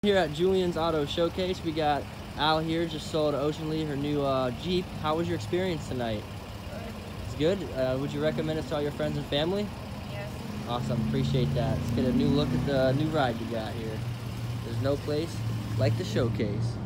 Here at Julian's Auto Showcase, we got Al here, just sold Ocean Lee her new Jeep. How was your experience tonight? It's good. Would you recommend it to all your friends and family? Yes. Awesome, appreciate that. Let's get a new look at the new ride you got here. There's no place like the showcase.